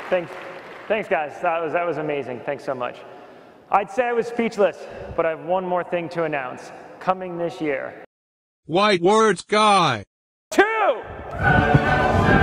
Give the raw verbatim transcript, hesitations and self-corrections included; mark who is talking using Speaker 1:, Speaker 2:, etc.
Speaker 1: Thanks, thanks guys. That was, that was amazing. Thanks so much. I'd say I was speechless, but I have one more thing to announce. Coming this year.
Speaker 2: White words guy.
Speaker 1: Two!